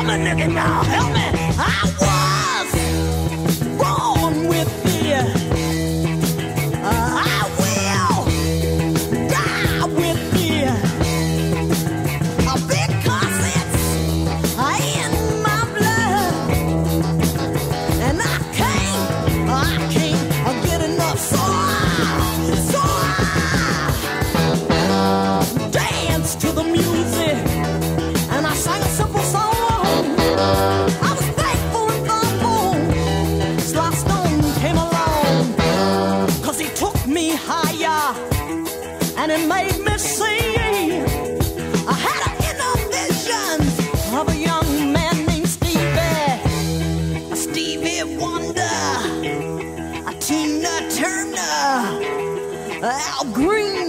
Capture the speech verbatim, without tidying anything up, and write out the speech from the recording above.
me, nigga, now help me. I was born with fear. Uh, I will die with fear. Uh, because it's uh, in my blood. And I can't, I can't uh, get enough. So I, so I dance to the music. And I sang a simple song. I was thankful and thoughtful. Sly Stone came along. Cause he took me higher. And it made me see. I had an inner vision of a young man named Stevie. A Stevie Wonder. A Tina Turner. Al Green.